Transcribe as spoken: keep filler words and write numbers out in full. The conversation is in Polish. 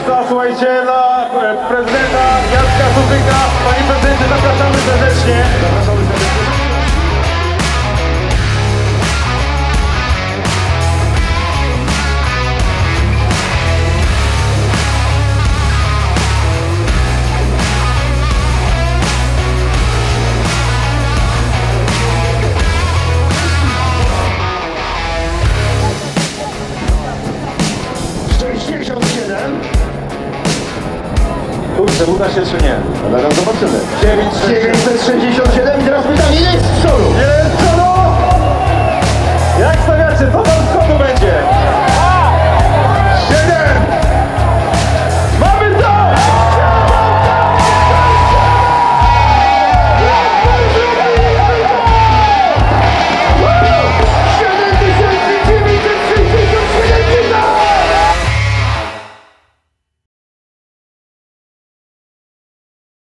Państwa, słuchajcie, na prezydenta Jacka Suzyka. Panie prezydencie, zapraszamy serdecznie. Zapraszamy serdecznie. Kurczę, uda się czy nie? No zaraz zobaczymy. dziewięćset sześćdziesiąt siedem i teraz pytanie, ile jest z przodu? Jest co no? Jak stawiacie? Co tam z kodu będzie?